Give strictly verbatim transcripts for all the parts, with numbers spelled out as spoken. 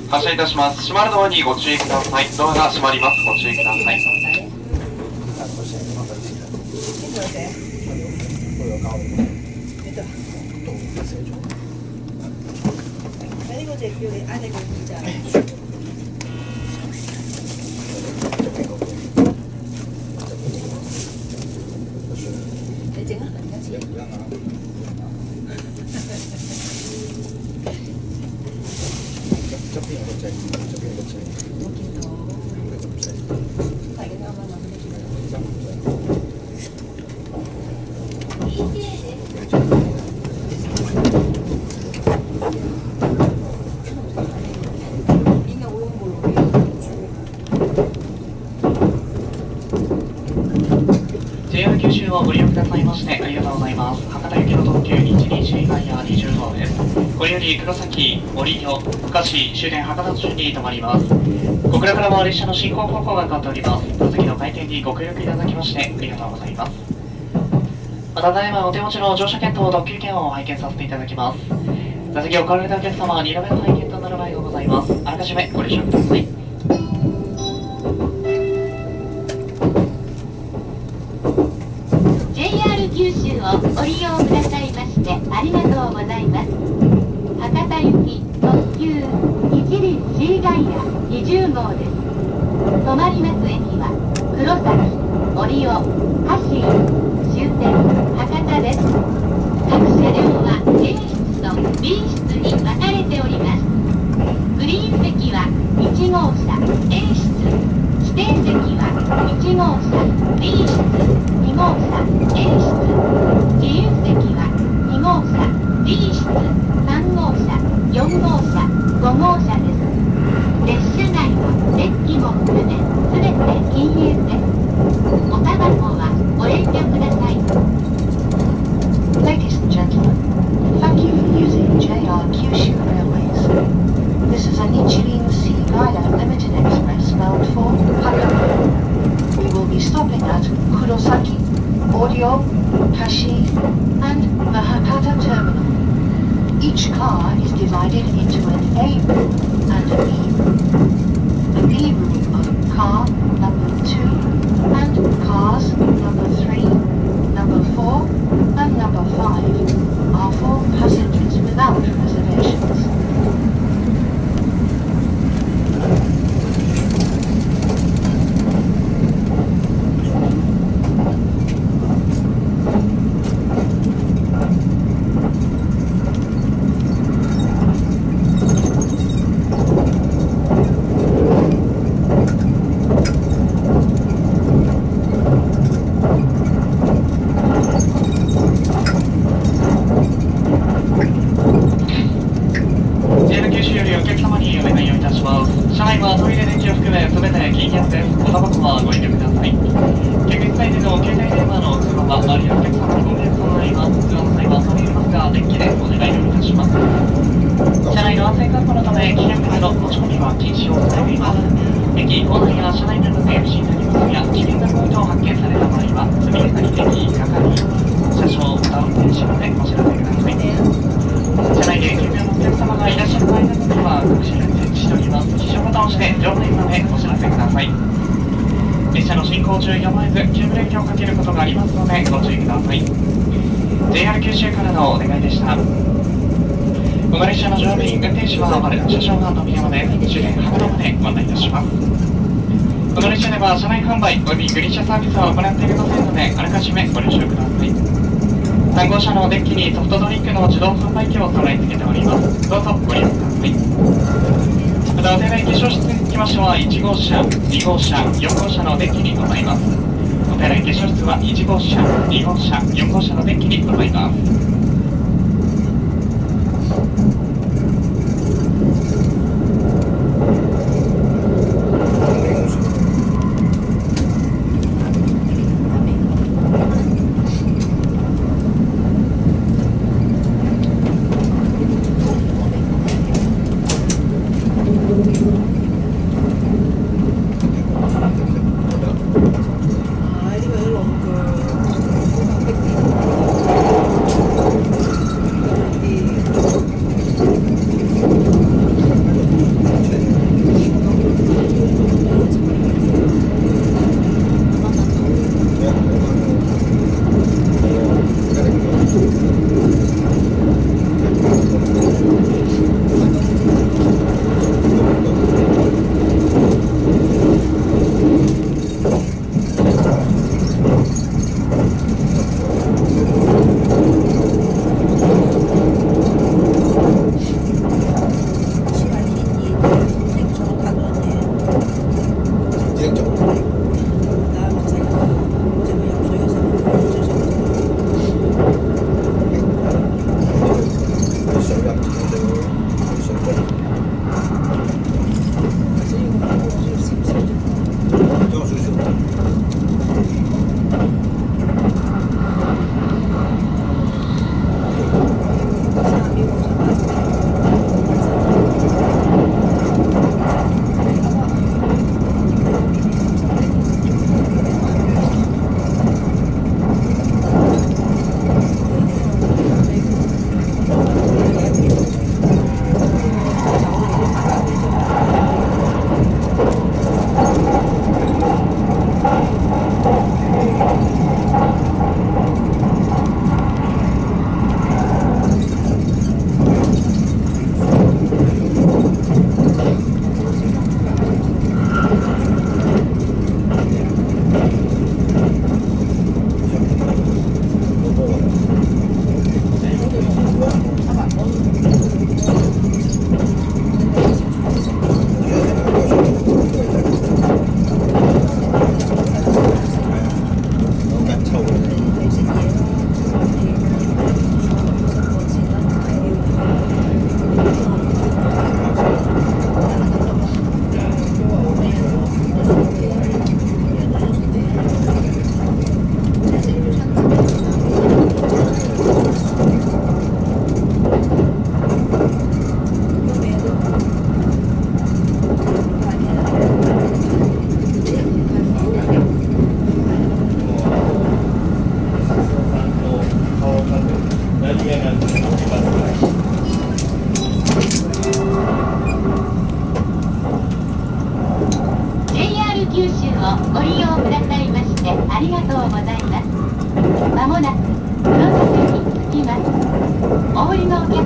発車いたします。閉まるドアにご注意ください。ドアが閉まります。ご注意ください。ジェイアール 九州をご利用くださいましてありがとうございます。博多行きの特急いちにシーガイアにじゅう号です。これより黒崎、折尾、深市、終電博多途中に停まります。小倉からは列車の進行方向が変わっております。座席の回転にご協力いただきましてありがとうございます。またただいまお手持ちの乗車券と特急券を拝見させていただきます。座席を買われたお客様はに度目の拝見となる場合がございます。あらかじめご了承ください。 ジェイアール 九州をご利用くださいましてありがとうございます。博多行き特急一輪シーガイアにじゅう号です。止まります駅は黒崎、折尾、橋、終点博多です。各車両は A 室と B 室に分かれております。グリーン席はいち号車 A 室、指定席はいち号車 B 室、に号車 A 室、自由席はに号車 D 室、さん号車、よん号車、ご号車です。列車内のデッキも含めすべて禁煙です。おタバコはご遠慮ください。 Ladies and gentlemen, thank you for using J R Kyushu Railways. This is a Nichirin Sea-Gaia Limited Express bound for Hakata. We will be stopping at Kurosaki, Oryo, Kashi, and the Hakata terminal. Each car is divided into an A room and a B room. The B room of car number two and cars number three, number four, and number five are for passengers without reservations. ジェイアール 九州からのお願いでした。この列車の乗務員、運転手は丸、車掌は富山で終点博多までご案内いたします。この列車では車内販売およびグリーン車サービスを行っているませんので、あらかじめご了承ください。さん号車のデッキにソフトドリンクの自動販売機を備え付けております。どうぞご利用ください。またお手洗い化粧室につきましてはいち号車、に号車、よん号車のデッキにございます。お手洗い化粧室はいち号車、に号車、よん号車のデッキにございます。 Ah, ini baru longer.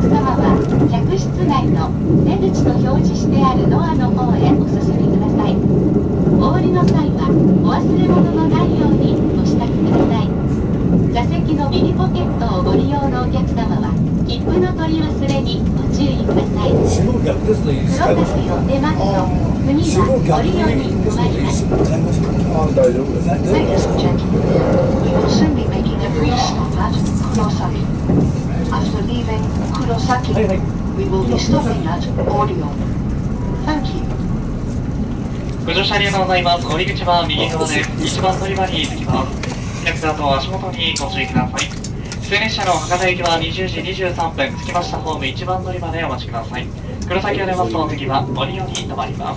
客様は客室内の出口と表示してあるドアの方へお進みください。お降りの際はお忘れ物のないようにご支度ください。座席の右ポケットをご利用のお客様は切符の取り忘れにご注意ください。 白逆ですね。 黒崎を出ますと次は降りように止まります。 あ、大丈夫ですね。 Ladies and gentlemen, we will soon be making a brief stop at Kurosaki. After leaving Kurosaki, we will be stopping at Orion. Thank you. ご乗車ありがとうございます。降り口は右側です。いちばん乗り場に着きます。客座と足元にご注意ください。普通列車の博多行きはにじゅうじにじゅうさんぷん、着きましたホームいちばん乗り場でお待ちください。黒崎を出ますと次はオリオンに停まります。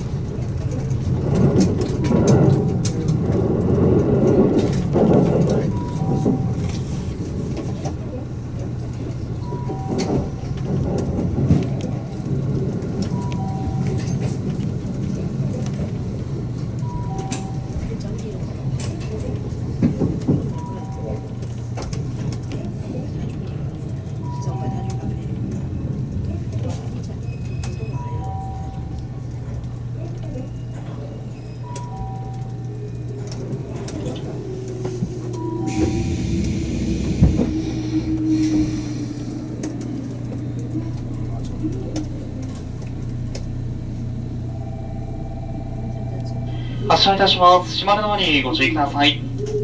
発車いたします。閉まるのにご注意ください。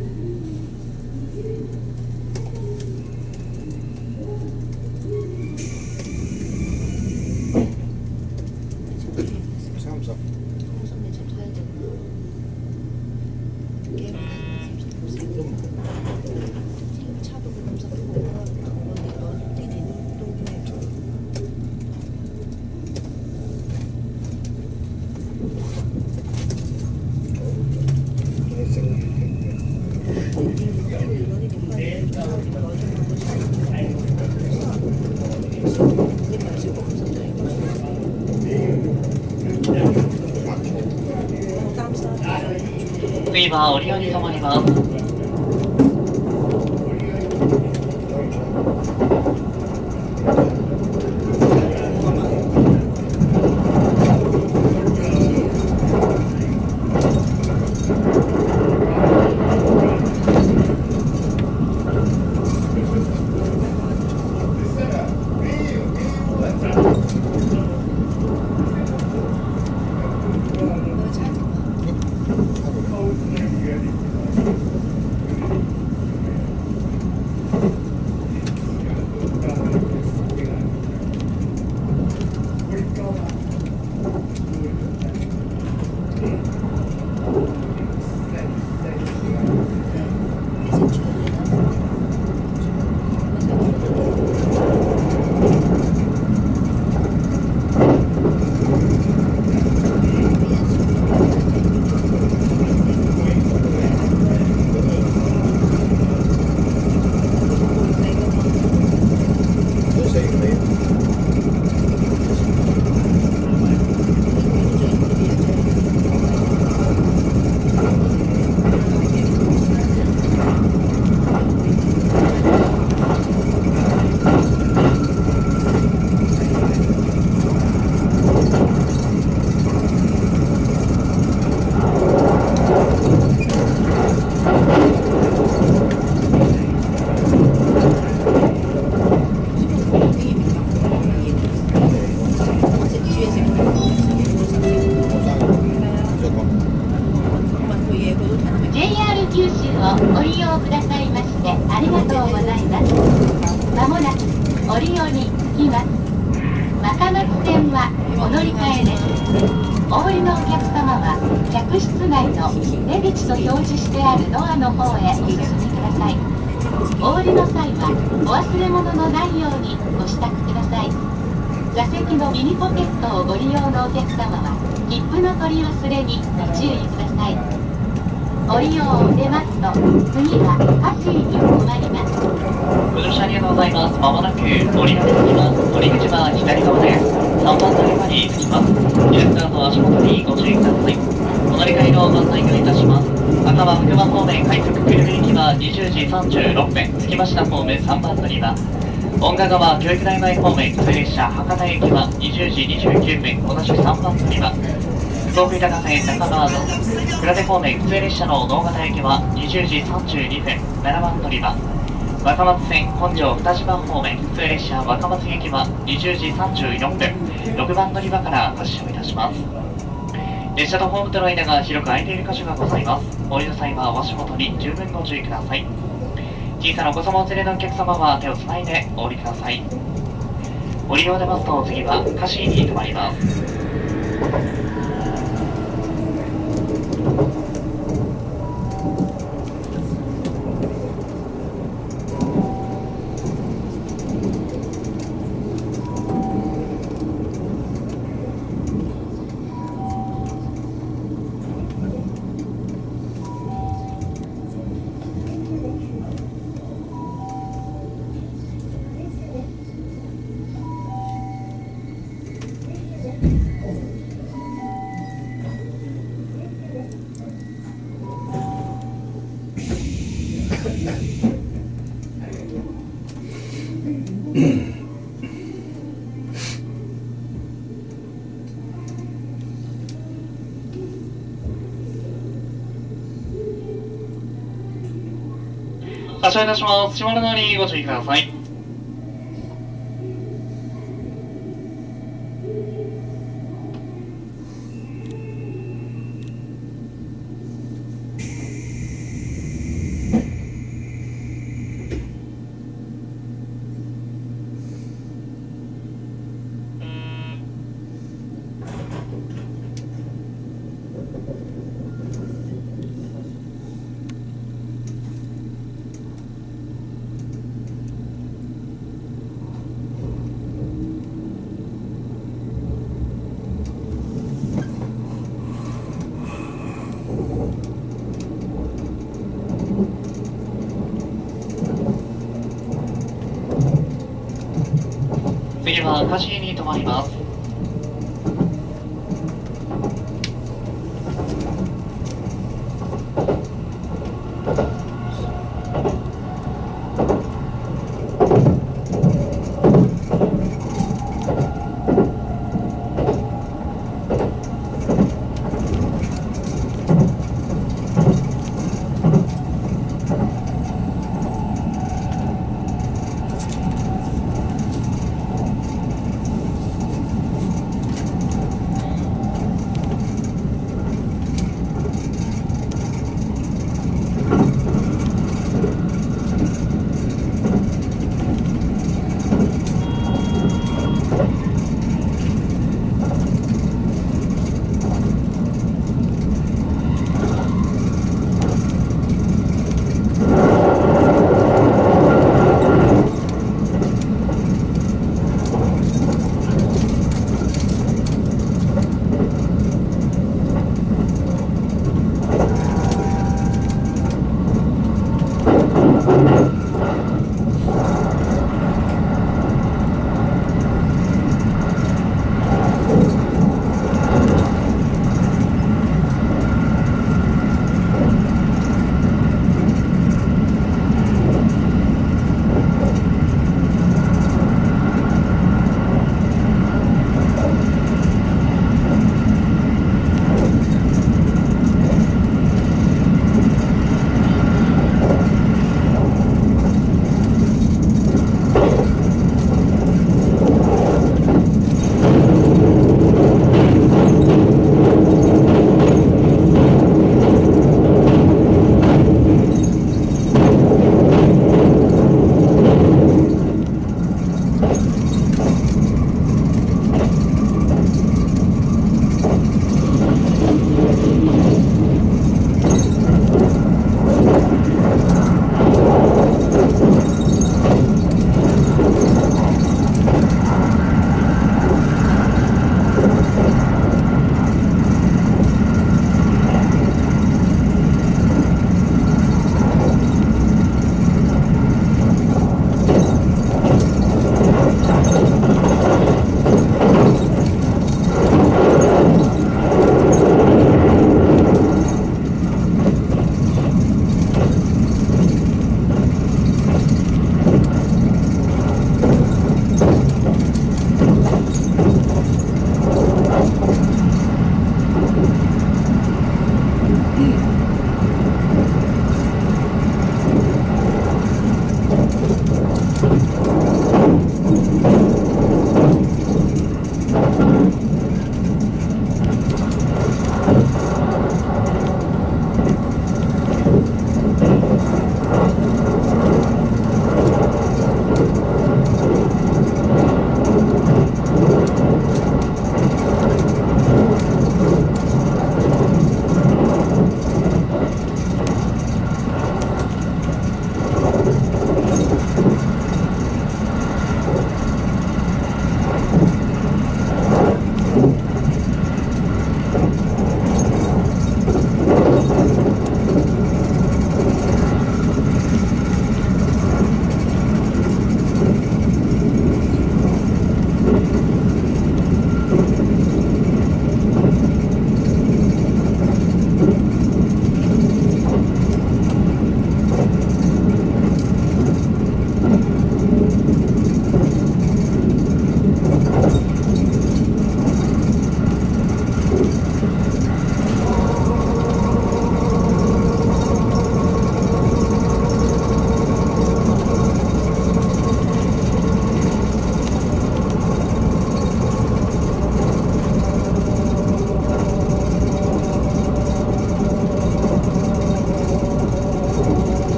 次はオリオンに停まります。ジェイアール 九州をご利用くださいましてありがとうございます。まもなくオリオンに着きます。若松線はお乗り換えです。お降りのお客様は客室内の出口と表示してあるドアの方へお進みください。お降りの際はお忘れ物のないようにご支度ください。座席の右ポケットをご利用のお客様は切符の取り忘れにご注意ください。オリオンを出ますと次はカシーに止まります。 ご乗車ありがとうございます。まもなくオリオンに着きます。降り口は左側です。さんばん乗り場に着きます。ディレクターと足元にご注意ください。お乗り換えのご案内をいたします。赤羽福間方面快速久留米行きはにじゅうじさんじゅうろっぷん、着きましたホームさんばん乗り場。 本賀川教育大前方面普通列車博多行きはにじゅうじにじゅうきゅうふん同じさんばん乗り場。福岡高線中川の倉手方面普通列車の能形行きはにじゅうじさんじゅうにふんななばん乗り場。若松線本庄二島方面普通列車若松行きはにじゅうじさんじゅうよんふんろくばん乗り場から発車をいたします。列車とホームとの間が広く空いている箇所がございます。お降りの際はお足元に十分ご注意ください。小さなお子様お連れのお客様は手をつないでお降りください。降りを出ますと次はカシーに停まります。発車いたします。閉まるのにご注意ください。次はカシーに停まります。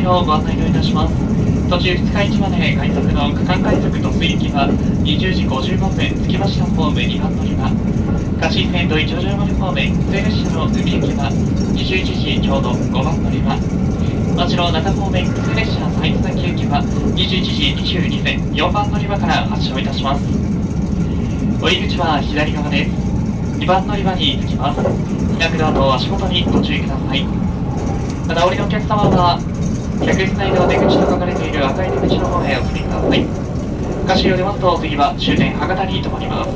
のご案内をいたします。途中ふつか市まで快速の区間快速と水行きはにじゅうじごじゅうごふん着きましたホームにばん乗り場、香椎線土井頂上まで方面普通列車の海行きはにじゅういちじちょうどごばん乗り場、町の中方面普通列車埼玉行きはにじゅういちじにじゅうにふんよんばん乗り場から発車いたします。降り口は左側です。にばん乗り場に着きます。開くドアと足元にご注意ください。またお降りのお客様は客室内の出口と書かれている赤い出口の方へお進みください。歌詞を出ますと次は終点博多に停まります。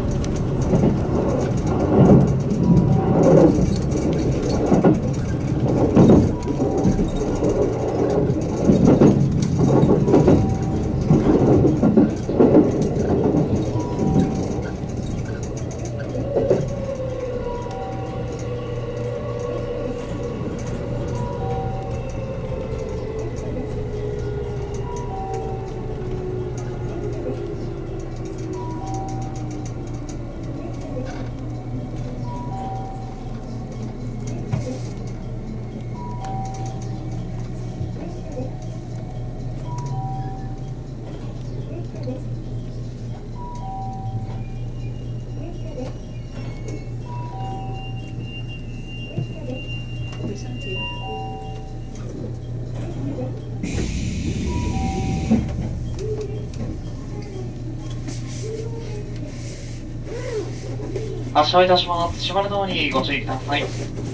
発車いたします。閉まるのにご注意ください。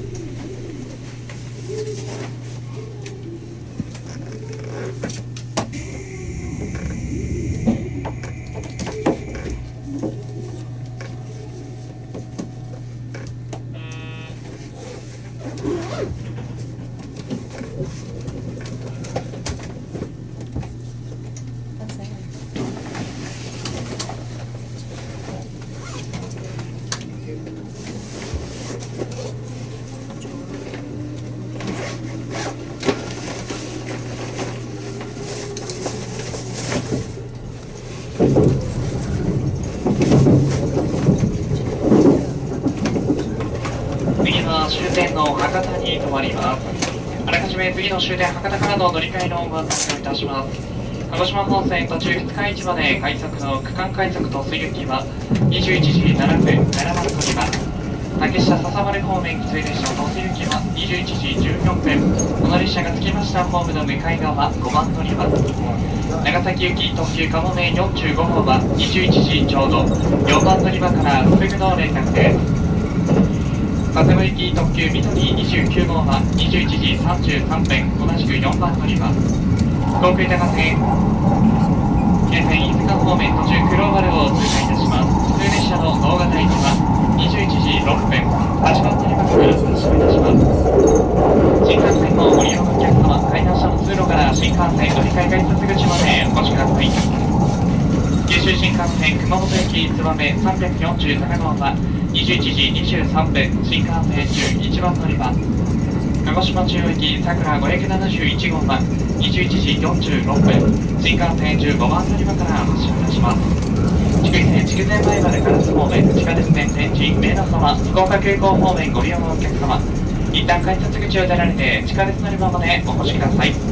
次は終点の博多に停まります。あらかじめ次の終点博多からの乗り換えのご案内をいたします。鹿児島本線途中ふつか市まで快速の区間快速と水行きはにじゅういちじななふんななばん乗り場、竹下笹丸方面普通列車と水行きはにじゅういちじじゅうよんふん、この列車が着きましたホームの向かい側ごばん乗り場、長崎行き特急かもめよんじゅうごほうはにじゅういちじちょうどよんばん乗り場からすぐの連絡です。佐世保行き特急水戸にじゅうきゅうごうはにじゅういちじさんじゅうさんふん同じくよんばん乗り場、航空高線京線飯塚方面途中黒丸を通過いたします。普通列車の大型行きはにじゅういちじろっぷんはちばん乗り場から発車いたします。新幹線のご利用のお客様、階段車の通路から新幹線乗り換え改札口までお越しください。九州新幹線熊本駅燕さんびゃくよんじゅうななごうはにじゅういちじにじゅうさんふん新幹線じゅういちばん乗り場、鹿児島中央駅さくらごひゃくななじゅういちごうはにじゅういちじよんじゅうろっぷん新幹線じゅうごばん乗り場から発車いたします。筑肥線筑前前原烏方面地下鉄線天神名納様福岡空港方面ご利用のお客様、一旦改札口を出られて地下鉄乗り場までお越しください。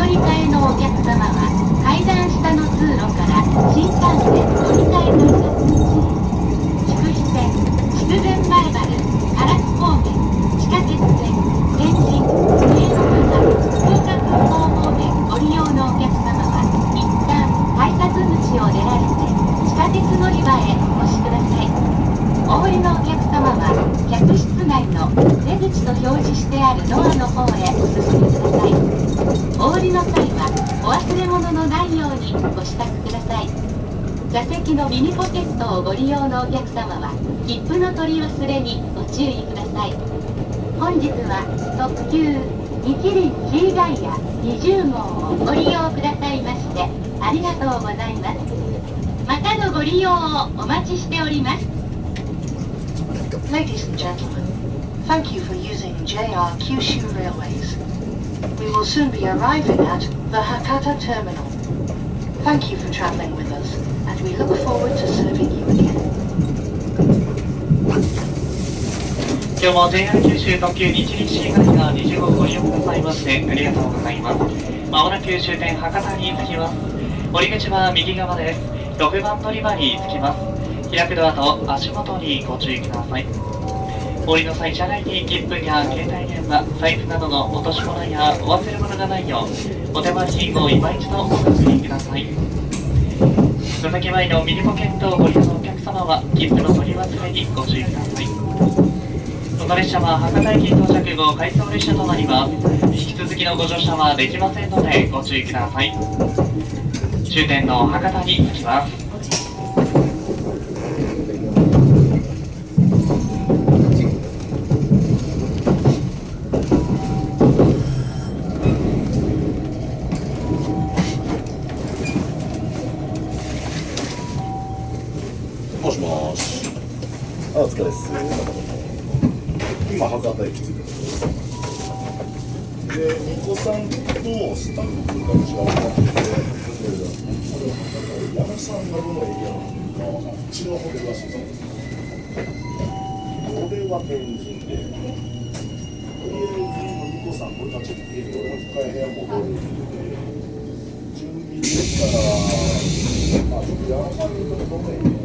り換えのお客様は階段下の通路から新幹線乗り換えの筑肥線、筑前前原、唐津方面、地下鉄線、天神、上野方、福岡空港方面ご利用のお客様は一旦改札口を出られて地下鉄乗り場へお越しください。お降りのお客様は客室内の出口と表示してあるドアの方へお進みください。お降りの際はお忘れ物のないようにご支度ください。座席のミニポケットをご利用のお客様は切符の取り忘れにご注意ください。本日は特急日輪 G ダイヤにじゅう号をご利用くださいましてありがとうございます。またのご利用をお待ちしております。 Ladies and gentlemen, thank you for using J R Kyushu Railways. We will soon be arriving at the Hakata Terminal. Thank you for traveling with us, and we look forward to serving you again. 今日も ジェイアール 九州特急日輪 C ガイがにじゅう号をご利用くださいましてありがとうございます。まもなく終点博多に着きます。降り口は右側です。ろくばん乗り場に着きます。開くドアと足元にご注意ください。降りの際、車内に切符や携帯電話、財布などの落とし物やお忘れ物がないよう、お手回しを今一度お確認ください。座席前のミニポケットをご利用のお客様は、切符の取り忘れにご注意ください。この列車は博多駅到着後、回送列車となります。引き続きのご乗車はできませんので、ご注意ください。終点の博多に着きます。 もしもし。あ、お疲れです。今博多駅着いてます。で、お子さんとスタッフが違うかってて、矢野さんがどのエリアなのかわかんない。うちのホテルらしいですね。俺は天神で、とりあえずお子さんこれからちょっと家に俺も一回部屋戻るんで、準備できたら、まあちょっと矢野さんのところのエリア